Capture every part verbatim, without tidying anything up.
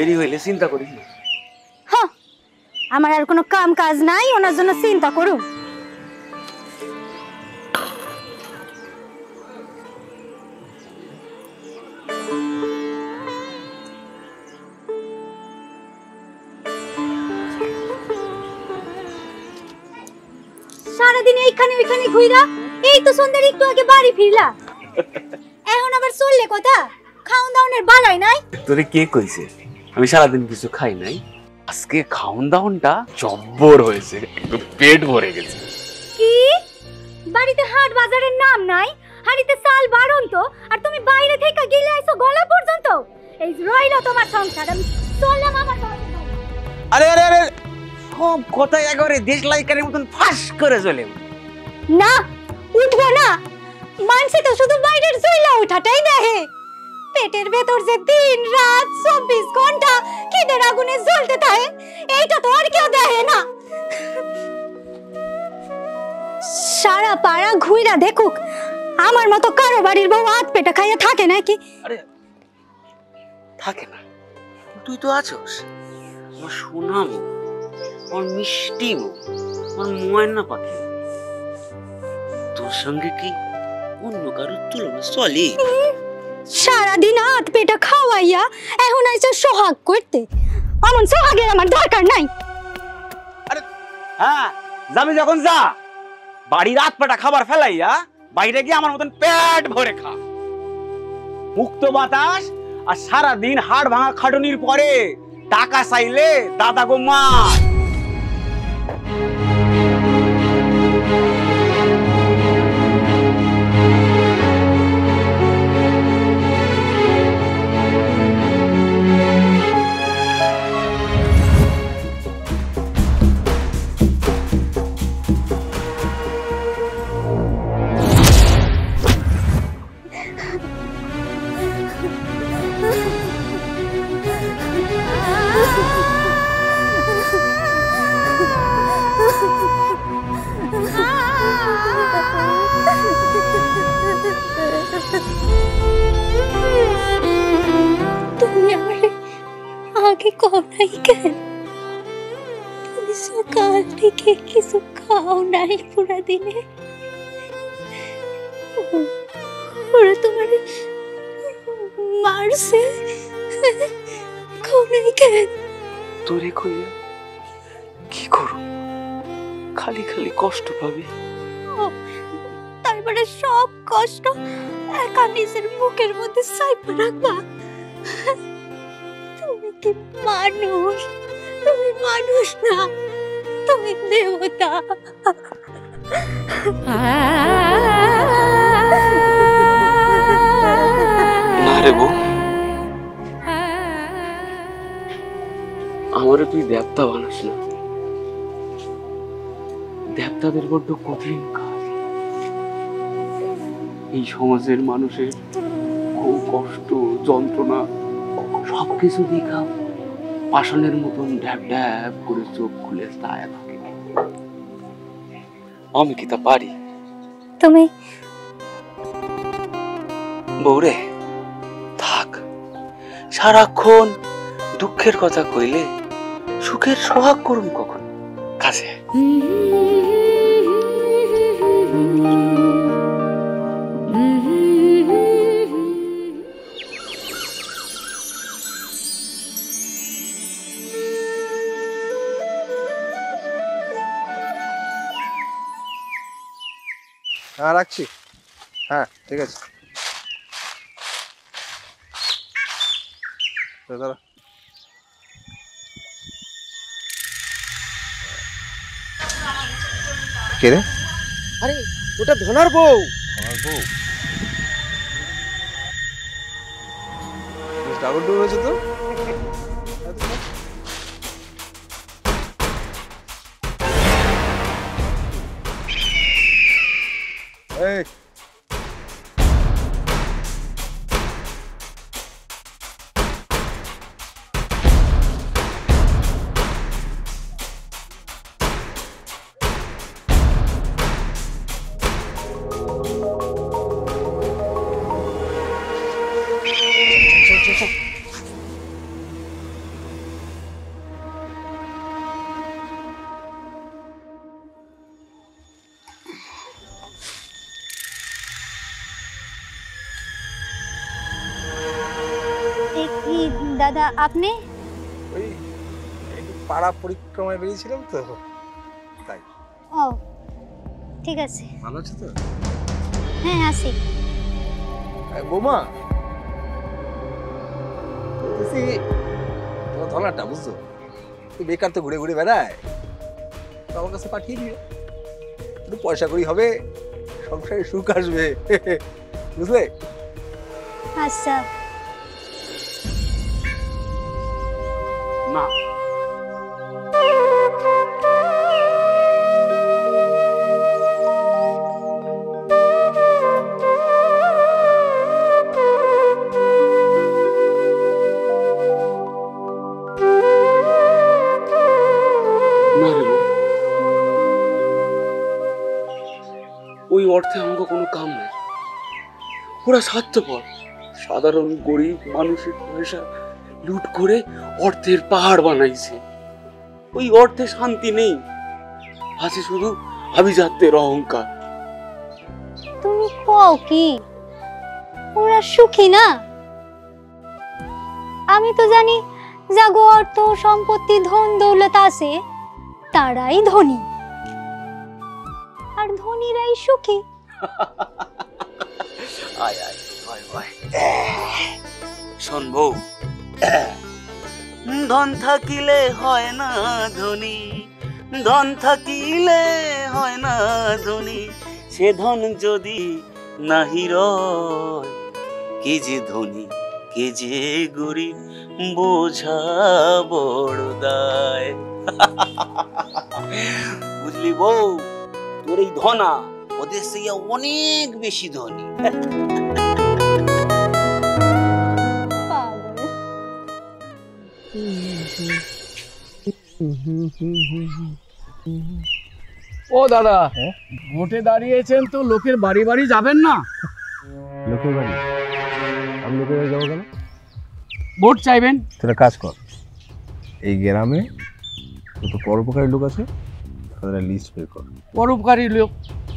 দেরি হইলে চিন্তা করিস না। হ্যাঁ, আমার আর কোনো কাম কাজ নাই, ওনার জন্য চিন্তা করুন। সারাদিন এইখানে ওইখানে ঘুইরা, এই তো সন্ধ্যার একটু আগে বাড়ি ফিরলা, এখন আবার চললে কথা? খাওন দাওনের বালাই নাই? তোরে কে কইছে আমি সারাদিন কিছু খাই নাই? আজকে খাওন দাওনটা জব্বর হয়েছে, একদম পেট ভরে গেছে। কি বাড়িতে হাট বাজারের নাম নাই? হাড়িতে চাল বারণ তো, আর তুমি বাইরে থেকে গিলে আইছো গলা পর্যন্ত। এই রইল তোমার সংসার, আমি চললাম আমার বাড়ি। আরে আরে আরে সব কথা একেবারে দেশ লাইকারের মতন ফাঁস করে চলে না, উঠবো না। মানসে তো শুধু বাইরের জইলা ওঠাটাই দেখে, পেটের ভেতর যে দিন রাত চব্বিশ ঘন্টা খিদের আগুনে জ্বলতে থাকে, এইটা তো আর কেউ দেখে না। সারা পাড়া ঘুইরা দেখুক, আমার মতো কারো বাড়ির বউ হাত পেটা খাইয়া থাকে নাকি? আরে থাকে না, তুই তো আছোস। আমার শোনাবো, আমার মিষ্টি বউ, আমার ময়না পাখি, তোর সঙ্গে কি অন্য কারোর তুলনা চলে? সারাদিন হাত পেটা খাওয়াইয়া এখন আইসা সোহাগ করতে, অমন সোহাগের আমার দরকার নাই। আরে হ্যাঁ, যাবি যখন যা, বাড়ির রাত পেটা খাবার ফেলাইয়া বাইরে গিয়ে আমার মতন পেট ভরে খা। মুক্ত বাতাস আর সারাদিন হাড় ভাঙা খাটুনির পরে টাকা চাইলে দাদা গো মা। তুমি আমার আগে কও নাই কেন? তুমি সকাল থেকে কিছু খাও নাই পুরা দিনে, ওরা তোমার মারছে, খাও নাই কেন? তোরে কইয়া কি করু, খালি খালি কষ্ট পাবি। তারপরে সব কষ্ট একা নিজের মুখের মধ্যে চাইপা রাখবা? তুমি কি মানুষ? তুমি মানুষ না, তুমি দেবতা। না রে বউ, আমারে তুই দেবতা বানাস না। দেবতাদের বড্ড কঠিন কাজ। এই সমাজের মানুষের খুব কষ্ট যন্ত্রণা সবকিছু দেখা পাষাণের মতন ড্যাব ড্যাব করে চোখ খুলে তায়া থাকে। আমি কি তা পারি? তুমি বউরে থাক, সারাক্ষণ দুঃখের কথা কইলে সুখের সোহাগ করুম কখন? কাছে হ্যাঁ রাখছি, হ্যাঁ ঠিক আছে। দাদা কে রে? আরে ওটা ধনার বউ। আমার বউ ডাবল ডোর হয়েছে তো? এই দাদা আপনি? ওই একটু পাড়া পরিক্রমায় বেরিয়েছিলাম তো তাই। ও ঠিক আছে। ভালো আছে তো? হ্যাঁ আছি। এই বৌমা, বলতেছি তোমার ধনাটা বুঝছো, তুই বেকার তো ঘুরে ঘুরে বেড়ায়, তো আমার কাছে পাঠিয়ে দিও, একটু পয়সা করি হবে, সংসারে সুখ আসবে, বুঝলে? আচ্ছা। না, না রে বউ। ওই অর্থে আমাকে কোনো কাম নেই। ওরা স্বার্থপর, সাধারণ গরিব মানুষের পয়সা লুট করে অর্থের পাহাড় বানাইছে। ওই অর্থে শান্তি নেই, আছে শুধু আভিজাত্যের অহংকার। তুমি কও কি ওরা সুখী না? আমি তো জানি যাগো অর্থ সম্পত্তি ধন দৌলত আছে তারাই ধনী, আর ধনীরাই সুখী। আয় আয় আয় আয়। শোন বউ, ধন থাকিলে হয় না ধনী, ধন থাকিলে হয় না ধনী, সে ধন যদি নাহি রয়, কে যে ধনী কে যে গরিব বোঝা বড় দায়। বুঝলি বউ, তোর এই ধনা ওদের থেকে অনেক বেশি ধনী। পাগল। ও দাদা, ভোটে দাঁড়িয়েছেন তো লোকের বাড়ি বাড়ি যাবেন না? লোকের বাড়ি? আমি লোকের বাড়ি যাবো কেন? ভোট চাইবেন? তোরা কাজ কর, এই গ্রামে কত পরোপকারী লোক আছে তাদের লিস্ট বের কর। পরোপকারী লোক?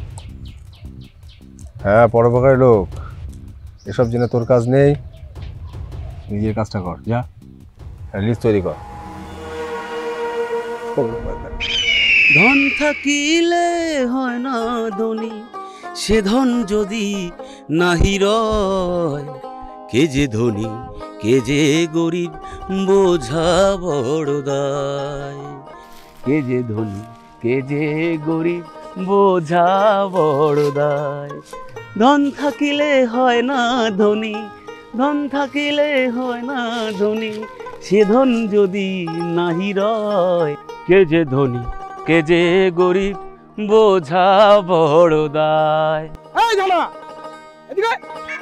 হ্যাঁ পরোপকারী লোক, এসব জেনে তোর কাজ নেই, নিজের কাজটা কর, যা লিস্ট তৈরি কর। ধন থাকিলে হয় না ধনী, সে ধন যদি নাহি রয়, কে যে ধনী কে যে গরিব বোঝা বড় দায়। কে যে ধনী কে যে গরিব বোঝা বড় দায়। ধন থাকিলে হয় না ধনী, ধন থাকিলে হয় না ধনী, সে ধন যদি নাহি রয়, কে যে ধনী কে যে গরিব বোঝা বড় দায়। এই ধনা, এদিকে।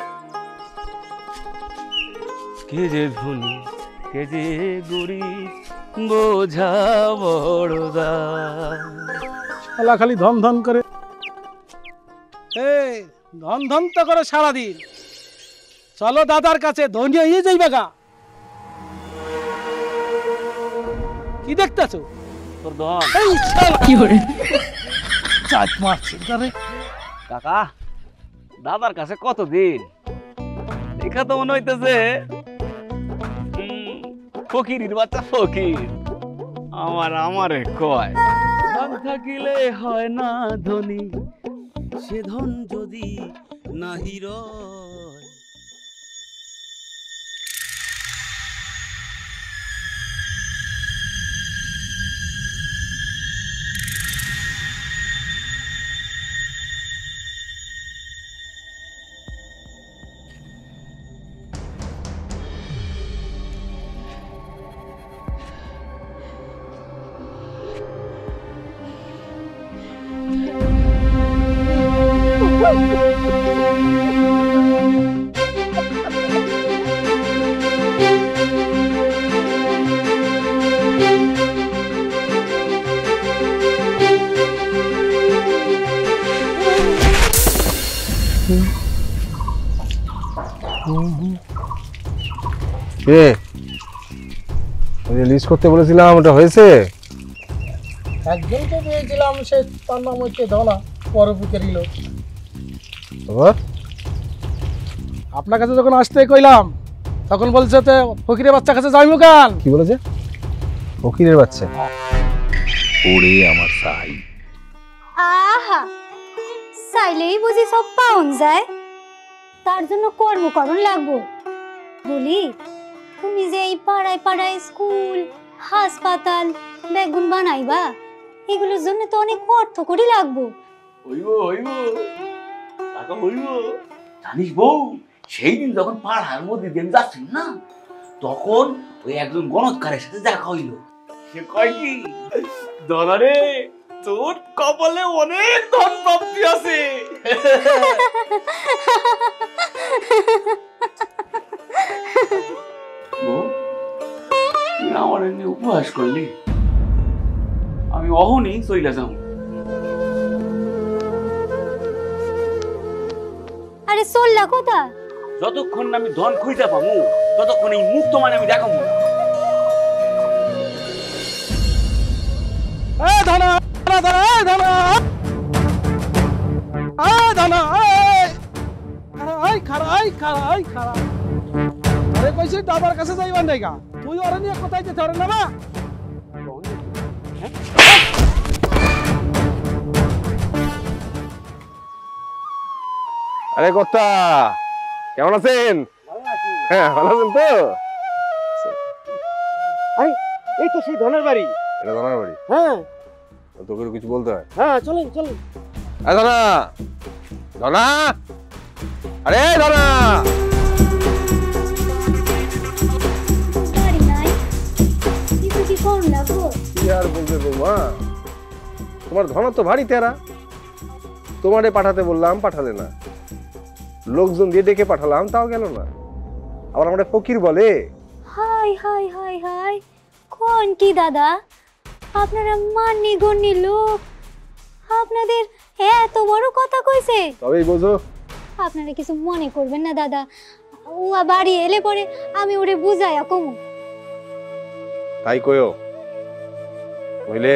কে যে ধনী কে যে গরিব বোঝা বড় দায়। শালা খালি ধন ধন করে, এই ধন ধন তো করে সারাদিন। চলো দাদার কাছে, ধনী হয়ে যাইবা গা। কি দেখতেছো? তোর ধন। এই শালা কি করে চাট মারছে করে। কাকা, দাদার কাছে কতদিন দেখা তো মনে হইতেছে ফকিরের বাচ্চা ফকির। আমার আমারে কয় ধন থাকিলে হয় না ধনী, সে ধন যদি নাহি রয়। কে লিস্ট করতে বলেছিলাম, ওটা হয়েছে? একজনকে দিয়েছিলাম, সে তার নাম হচ্ছে ধনা, পরোপকারী লোক। আবার আপনার কাছে যখন আসতে কইলাম তখন বলছে তো ফকিরের বাচ্চা কাছে যাইমু গান। কি বলেছে? ফকিরের বাচ্চা? ওরে আমার সাই, আহা, চাইলেই বুঝি সব পাউন যায়? তার জন্য কর্মকরণ লাগবো। বলি, তুমি যে এই পাড়ায় পাড়ায় স্কুল, হাসপাতাল, বেগুন বানাইবা, এগুলোর জন্য তো অনেক অর্থ করি লাগবো। হইব হইব টাকা হইব। জানিস বউ, সেই দিন যখন পাড়ার মধ্যে দিয়ে আমি যাচ্ছিল না, তখন ওই একজন গণৎকারের সাথে দেখা হইল। সে কয় কি, দাদারে তোর কপালে অনেক ধন প্রাপ্তি আছে। বউ, তুই আমার এমনি উপহাস করলি, আমি অহনি চইলা যাও। আরে চললা কোথা? যতক্ষণ না আমি ধন খুঁজতে পাবো, ততক্ষণ এই মুক্ত মানে আমি দেখাবো না। এ ধনা ধনা ধনা এ ধনা এ ধনা এই খারাই খারাই খারাই খারা। আরে কইছি দাদার কাছে যাইবার নাই গা, তুই ওরে নিয়ে কোথায় যেতে পারে না বা? আরে কর্তা, কেমন আছেন? হ্যাঁ, ভালো আছেন তো? আরে এই তো সেই ধনের বাড়ি। এটা ধনার বাড়ি? হ্যাঁ তোকে কিছু বলতে হয়? হ্যাঁ, চলেন চলেন। আরে ধনা, ধনা, আরে ধনা। বাড়ি নাই, কিছু কি করুন লাগবো? কি আর বলবে বৌমা, তোমার ধনা তো ভারী তেরা। তোমারে পাঠাতে বললাম, পাঠালে না। লোকজন দিয়ে ডেকে পাঠালাম, তাও গেল না। আবার আমরা ফকির বলে। হাই হাই হাই হাই, কোন কি দাদা, আপনারা মাননি গণ্যি লোক, আপনাদের এত বড় কথা কইছে? তবেই বোঝো। আপনারা কিছু মনে করবেন না দাদা, ও বাড়ি এলে পরে আমি ওরে বুঝাইয়া কমু। তাই কয়ো, বুঝলে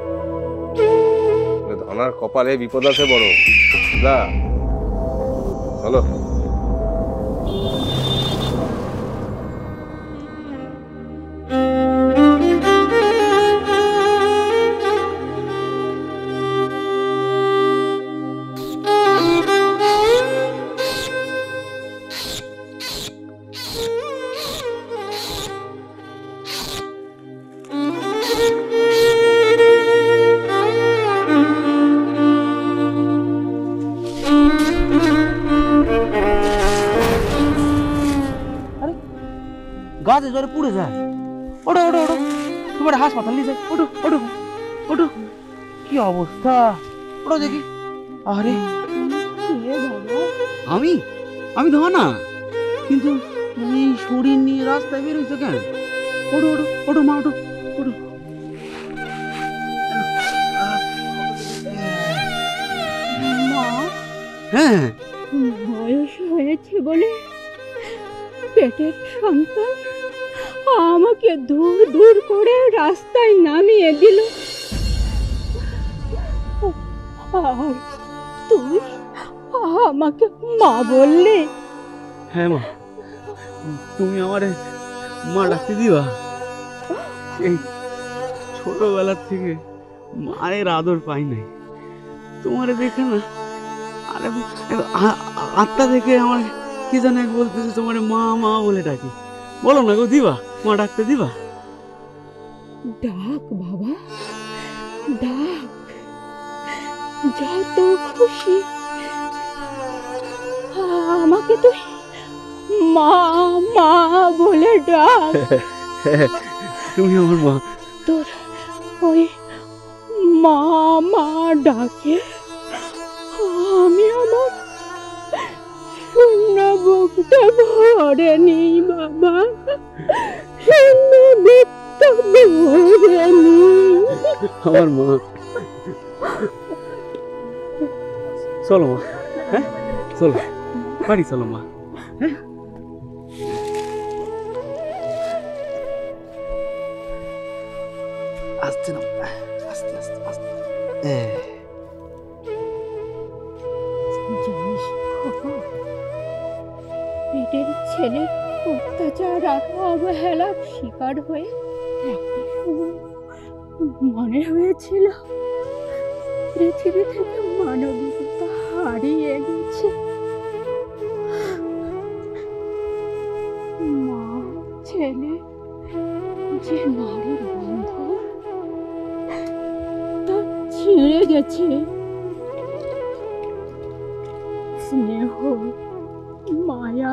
ধনার কপালে বিপদ আছে বড়। না চলো। গাছে জ্বরে পুড়ে যায়। ওঠো ওঠো ওঠো, তোমার হাসপাতাল নিয়ে যায়। ওঠো ওঠো ওঠো, কি অবস্থা, ওঠো দেখি। আরে আমি আমি ধনা, কিন্তু তুমি শরীর নিয়ে রাস্তায় বেরোইছো কেন? ওঠো ওঠো ওঠো মা, ওঠো ওঠো। মা, হ্যাঁ, বয়স হয়েছে বলে পেটের সন্তান আমাকে দূর দূর করে রাস্তায় নামিয়ে দিল, আর তুই আমাকে মা বললে? হ্যাঁ মা, তুমি আমারে মা ডাকতে দিবা? সেই ছোটবেলার থেকে মায়ের আদর পাই নাই, তোমারে দেখে না আরে আত্মা দেখে আমার কি জানে এক বলতেছে তোমার মা মা বলে ডাকি। বলো না গো, দিবা মা ডাকতে দিবা? ডাক বাবা, ডাক, যত খুশি আমাকে তুই মা মা বলে ডাক। তুমি আমার মা। তোর ওই মা মা ডাকে আমি আমার শূন্য বুকটা ভরে নি বাবা, শূন্য বুকটা ভরে নি। আমার মা। চলো মা, হ্যাঁ চলো বাড়ি চলো মা। হ্যাঁ আস্তে না, আস্তে আস্তে আস্তে। জানিস খোকা, পেটের ছেলে অত্যাচার আর অবহেলার শিকার হয়ে একটা সময় মনে হয়েছিল পৃথিবী থেকে মানবিকতা হারিয়ে গেছে। মা ছেলে যে নারীর বন্ধন তা ছিঁড়ে গেছে। স্নেহ মায়া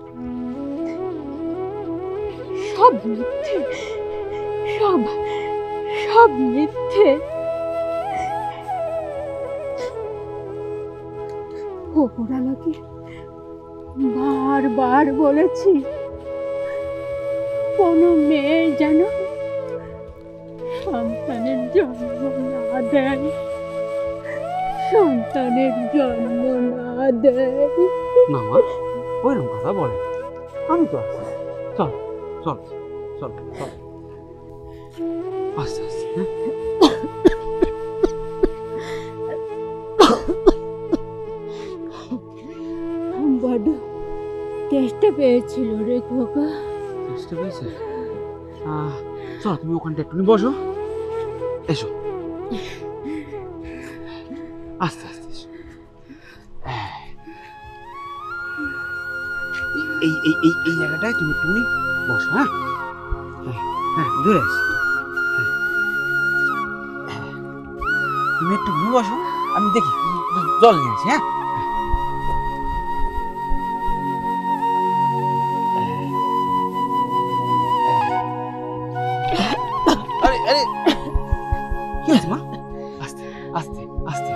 সব মিথ্যে, সব সব মিথ্যে। ওপরালাকে বারবার বলেছি কোনো মেয়ে যেন সন্তানের জন্ম না দেয়, সন্তানের জন্ম না দেয়। না মা, ওইরকম কথা বলে, আমি তো আছি। চল চল চল চল, আস্তে আস্তে। হ্যাঁ বড্ড তেষ্টা পেয়েছিল রে খোকা। বুঝতে পেরেছে? আহ, চল তুমি ওখানটা একটু বসো, এসো আস্তে আস্তে এসো। এই এই এই এই জায়গাটায় তুমি একটু বসো। হ্যাঁ হ্যাঁ হ্যাঁ, দূরে আসো। তুমি একটু বসো, আমি দেখি জল নিয়ে আসি। হ্যাঁ আরে আরে কি হয়েছে মা? আস্তে আস্তে আস্তে।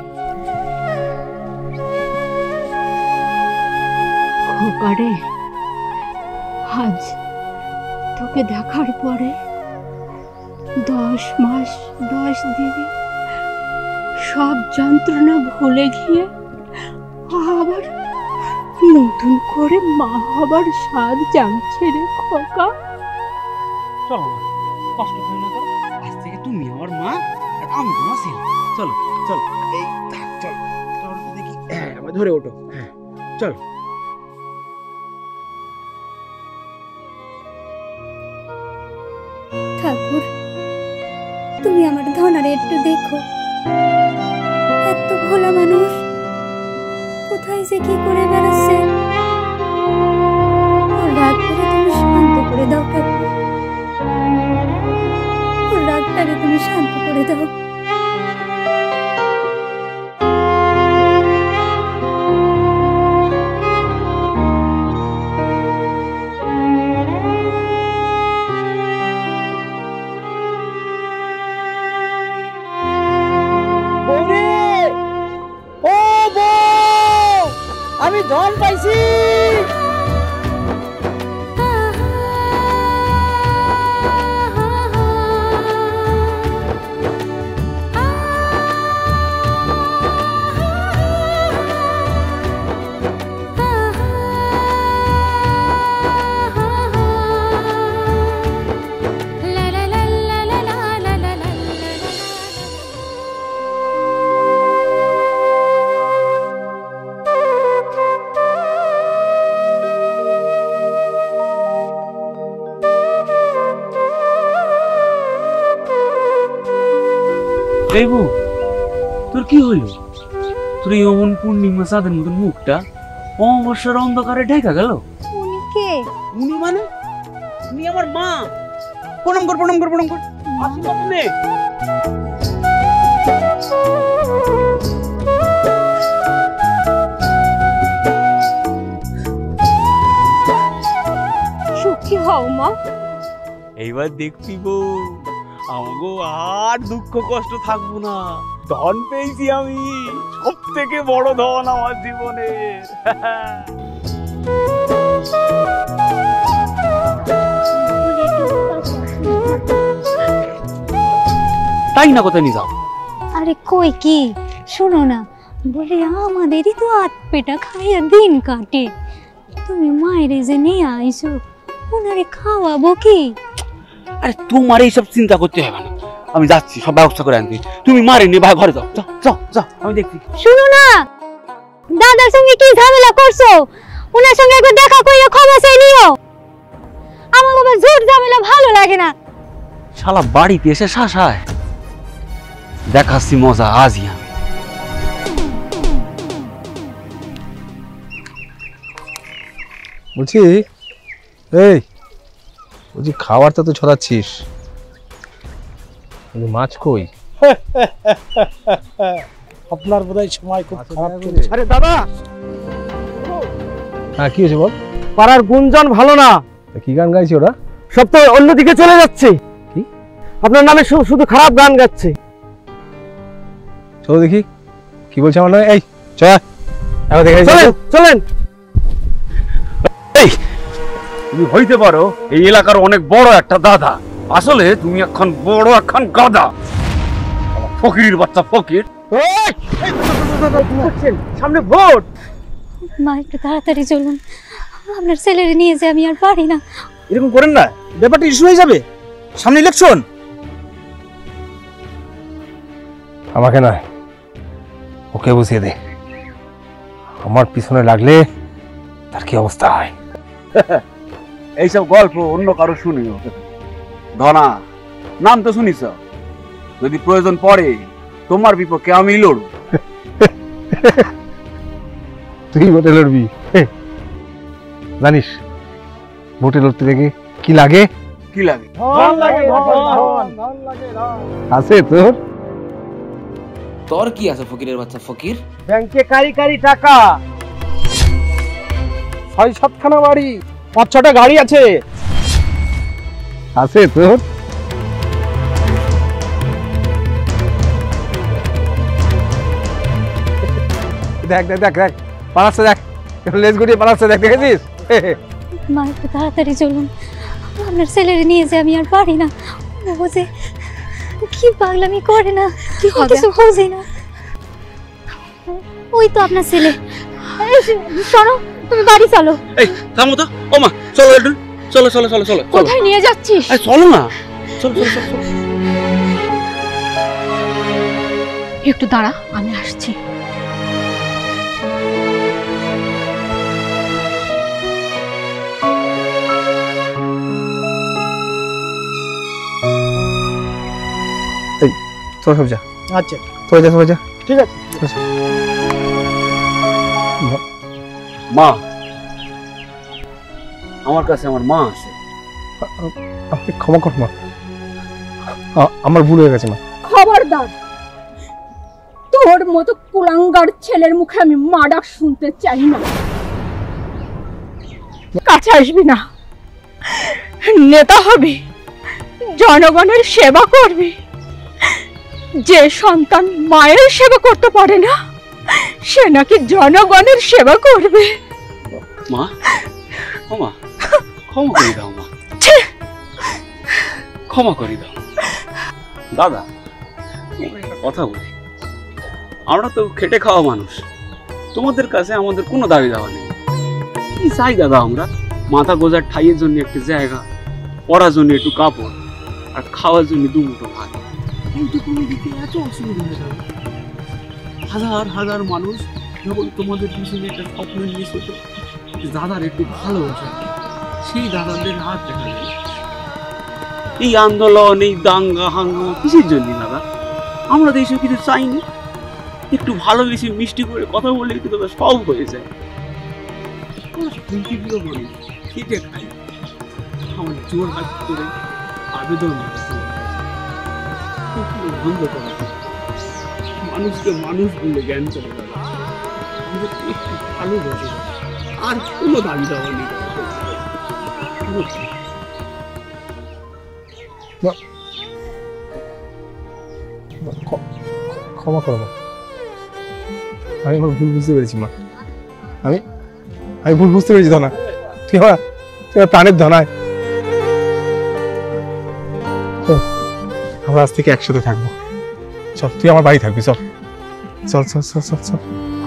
খোকারে, আজ তোকে দেখার পরে দশ মাস দশ দিনে সব যন্ত্রণা ভুলে গিয়ে আবার নতুন করে মা হবার স্বাদ জানছে রে খোকা। চলো মা, কষ্ট হয় না তো। আজ থেকে তুমি আমার মা আর আমি তোমার ছেলে। চলো চলো, এই থাক, চলো চলো তো দেখি। হ্যাঁ, আমার ধরে ওঠো। হ্যাঁ চলো। ঠাকুর, তুমি আমার ধনারে একটু দেখো। এত ভোলা মানুষ কোথায় যে কি করে বেড়াচ্ছে। ওর রাগটারে তুমি শান্ত করে দাও ঠাকুর, ওর রাগটারে তুমি শান্ত করে দাও। আমি ধন পাইছি। এই বউ, তোর কি হইল? তোর এই অমন পূর্ণিমা চাঁদের মতন মুখটা অমাবস্যার অন্ধকারে ঢেকা গেল। উনি কে? উনি মানে? উনি আমার মা। প্রণাম কর প্রণাম কর প্রণাম কর। আশীর্বাদ নে। সুখী হও মা। এইবার দেখবি বউ, আমাগো আর দুঃখ কষ্ট থাকবো না। ধন পেয়েছি আমি, সব থেকে বড় ধন আমার জীবনের। তাই না, কোথায় নিয়ে যাও? আরে কই কি, শোনো না, বলে আমাদেরই তো আট পেটা খাইয়া দিন কাটে। তুমি মায়ের যে নিয়ে আইছো, ওনারে খাওয়াবো কি? আরে তোমার এইসব চিন্তা করতে হবে না, আমি যাচ্ছি, সব ব্যবস্থা করে আনছি। তুমি মারে নিয়ে ভাই ঘরে যাও, যাও যাও যাও, আমি দেখছি। শুনো না, দাদার সঙ্গে কি ঝামেলা করছো? ওনার সঙ্গে একবার দেখা করে খবর চাই নিও। আমার আবার জোর ঝামেলা ভালো লাগে না। শালা বাড়িতে এসে শাসায়, দেখাচ্ছি মজা আজই আমি। বলছি এই বলছি খাবারটা তো ছড়াচ্ছিস, মাছ কই? আপনার বোধহয় সময় খুব খারাপ চলছে। আরে দাদা, হ্যাঁ কি হয়েছে বল? পাড়ার গুঞ্জন ভালো না। কি গান গাইছি ওরা? সব তো অন্যদিকে চলে যাচ্ছে। কি? আপনার নামে শু- শুধু খারাপ গান গাচ্ছে। চলো দেখি কি বলছে আমার নামে। এই চল এখন দেখে চলেন চলেন। এই তুমি হইতে পারো এই এলাকার অনেক বড় একটা দাদা, আসলে তুমি এখন বড় এখন গাদা। ফকির বাচ্চা ফকির। এই, এই, কি করছেন? সামনে ভোট। মা একটু তাড়াতাড়ি চলুন, আপনার ছেলেরে নিয়ে যে আমি আর পারি না। এরকম করেন না, ব্যাপারটা ইস্যু হয়ে যাবে। সামনে ইলেকশন। আমাকে নয়, ওকে বুঝিয়ে দে। আমার পিছনে লাগলে তার কি অবস্থা হয়। এইসব গল্প অন্য কারো শুনিও। ধনা নাম তো শুনিস, যদি প্রয়োজন পড়ে তোমার বিপক্ষে আমি লড়ব। তুই ভোটে লড়বি? জানিস ভোটে লড়তে দেখে কি লাগে? কি লাগে? ধন লাগে, ধন, ধন লাগে, ধন। আছে তোর? তোর কি আছে ফকিরের বাচ্চা ফকির? ব্যাংকে কারি কারি টাকা, ছয় সাতখানা বাড়ি, পাঁচ ছটা গাড়ি আছে। আছে তোর? দেখ দেখ দেখ দেখ পালাচ্ছে, দেখ লেজ গুটিয়ে পালাচ্ছে, দেখ দেখেছিস? মা একটু তাড়াতাড়ি চলুন, আপনার ছেলেরে নিয়ে যে আমি আর পারি না। ও যে কি পাগলামি করে না, কি কিছু বোঝে না। ওই তো আপনার ছেলে। এই শোনো, তুমি বাড়ি চলো। এই থামো তো, ও মা চলো একটু, চলো চলো চলো চলো। কোথায় নিয়ে যাচ্ছিস? এই চলো না, চলো চলো চলো। একটু দাঁড়া, আমি আসছি। তোর সব যা। আচ্ছা তোর যা, তোর যা। ঠিক আছে। মা, আমার কাছে আমার মা আছে। আমাকে ক্ষমা কর মা, আ- আমার ভুল হয়ে গেছে মা। খবরদার, তোর মতো কুলাঙ্গার ছেলের মুখে আমি মা ডাক শুনতে চাই না। কাছে আসবি না। নেতা হবি, জনগণের সেবা করবি। যে সন্তান মায়ের সেবা করতে পারে না, সে নাকি জনগণের সেবা করবে। মা, ও মা, ক্ষমা করে দাও মা, ক্ষমা করে দাও। দাদা তোমাকে একটা কথা বলি, আমরা তো খেটে খাওয়া মানুষ, তোমাদের কাছে আমাদের কোনো দাবি দাওয়া নেই। কি চাই দাদা আমরা? মাথা গোজার ঠাইয়ের জন্য একটি জায়গা, পরার জন্য একটু কাপড়, আর খাওয়ার জন্য দু মুঠো ভাত। এইটুকু দিতে এত অসুবিধা হয়ে যাবে? হাজার হাজার মানুষ যখন তোমাদের পিছনে একটা স্বপ্ন নিয়ে ছোটো দাদার একটু ভালোবাসা, সেই দাদাদের হাত দেখা যায়। এই আন্দোলন, এই দাঙ্গা হাঙ্গামা কিসের জন্য দাদা? আমরা তো এইসব কিছু চাইনি। একটু ভালোবেসে মিষ্টি করে কথা বলে একটু দাদা সব হয়ে যায়। করি খেটে খাই, আমার জোর হাত করে আবেদন বন্ধ করা, মানুষকে মানুষ বলে জ্ঞান করে দাদা। আমাদের একটু ভালোবাসে, আর কোনো দাবি দেওয়া নেই। ক্ষমা করো মা, আমি আমার ভুল বুঝতে পেরেছি মা। আমি আমি ভুল বুঝতে পেরেছি ধনা। তুই আমার তুই আমার প্রাণের ধনায়। আমরা আজ থেকে একসাথে থাকবো। চল, তুই আমার বাড়ি থাকবি। চল চল চল চল চল চল।